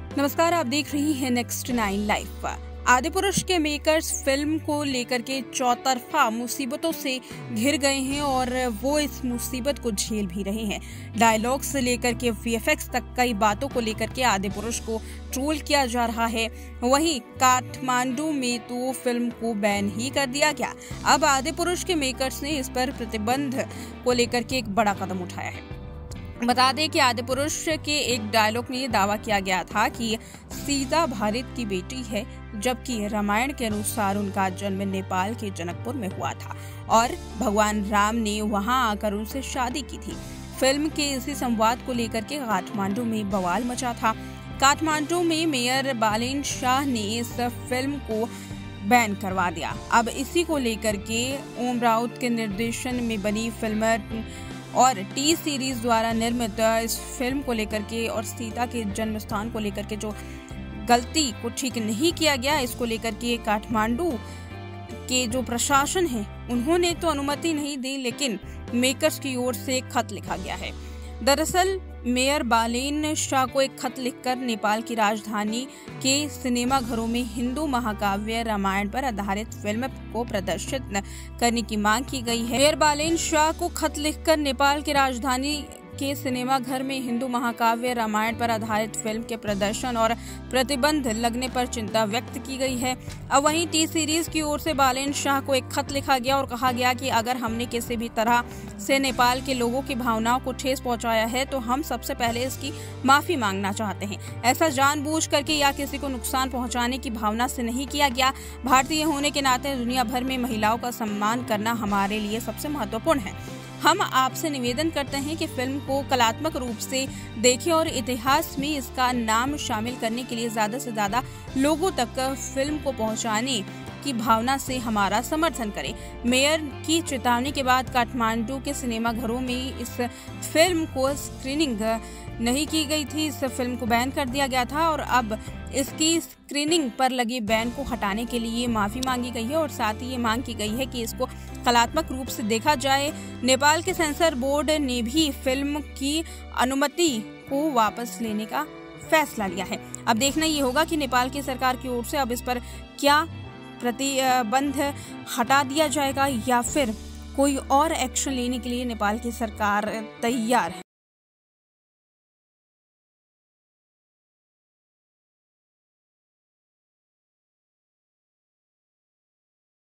नमस्कार, आप देख रही हैं नेक्स्ट 9 लाइव। आदिपुरुष के मेकर्स फिल्म को लेकर के चौतरफा मुसीबतों से घिर गए हैं और वो इस मुसीबत को झेल भी रहे हैं। डायलॉग से लेकर के वीएफएक्स तक कई बातों को लेकर के आदिपुरुष को ट्रोल किया जा रहा है। वहीं काठमांडू में तो फिल्म को बैन ही कर दिया गया। अब आदिपुरुष के मेकर्स ने इस पर प्रतिबंध को लेकर के एक बड़ा कदम उठाया है। बता दें कि आदिपुरुष के एक डायलॉग में ये दावा किया गया था कि सीता भारत की बेटी है, जबकि रामायण के अनुसार उनका जन्म नेपाल के जनकपुर में हुआ था और भगवान राम ने वहां आकर उनसे शादी की थी। फिल्म के इसी संवाद को लेकर के काठमांडू में बवाल मचा था। काठमांडू में मेयर बालेन शाह ने इस फिल्म को बैन करवा दिया। अब इसी को लेकर के ओम राउत के निर्देशन में बनी फिल्म और टी सीरीज द्वारा निर्मित इस फिल्म को लेकर के और सीता के जन्म स्थान को लेकर के जो गलती को ठीक नहीं किया गया, इसको लेकर के काठमांडू के जो प्रशासन है उन्होंने तो अनुमति नहीं दी, लेकिन मेकर्स की ओर से एक खत लिखा गया है। दरअसल मेयर बालेन शाह को एक खत लिखकर नेपाल की राजधानी के सिनेमा घरों में हिंदू महाकाव्य रामायण पर आधारित फिल्म को प्रदर्शित करने की मांग की गई है। मेयर बालेन शाह को खत लिखकर नेपाल की राजधानी के सिनेमा घर में हिंदू महाकाव्य रामायण पर आधारित फिल्म के प्रदर्शन और प्रतिबंध लगने पर चिंता व्यक्त की गई है। अब वहीं टी सीरीज की ओर से बालेन शाह को एक खत लिखा गया और कहा गया कि अगर हमने किसी भी तरह से नेपाल के लोगों की भावनाओं को ठेस पहुंचाया है तो हम सबसे पहले इसकी माफी मांगना चाहते हैं। ऐसा जानबूझ करके या किसी को नुकसान पहुंचाने की भावना से नहीं किया गया। भारतीय होने के नाते दुनिया भर में महिलाओं का सम्मान करना हमारे लिए सबसे महत्वपूर्ण है। हम आपसे निवेदन करते हैं कि फिल्म को कलात्मक रूप से देखें और इतिहास में इसका नाम शामिल करने के लिए ज्यादा से ज्यादा लोगों तक फिल्म को पहुंचाने की भावना से हमारा समर्थन करें। मेयर की चेतावनी के बाद काठमांडू के सिनेमा घरों में इस फिल्म को स्क्रीनिंग नहीं की गई थी। इस फिल्म को बैन कर दिया गया था और अब इसकी स्क्रीनिंग पर लगी बैन को हटाने के लिए माफी मांगी गई है और साथ ही ये मांग की गई है कि इसको कलात्मक रूप से देखा जाए। नेपाल के सेंसर बोर्ड ने भी फिल्म की अनुमति को वापस लेने का फैसला लिया है। अब देखना ये होगा कि नेपाल की सरकार की ओर से अब इस पर क्या प्रतिबंध हटा दिया जाएगा या फिर कोई और एक्शन लेने के लिए नेपाल की सरकार तैयार है।